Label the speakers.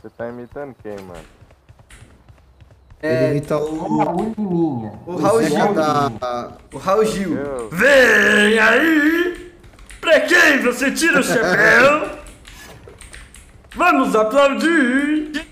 Speaker 1: Você tá imitando quem, mano?
Speaker 2: Ele imita
Speaker 3: Raul Liminha.
Speaker 4: O Raul Gil. O Raul Gil.
Speaker 1: Eu...
Speaker 5: Vem aí! Pra quem você tira o chapéu? Vamos aplaudir!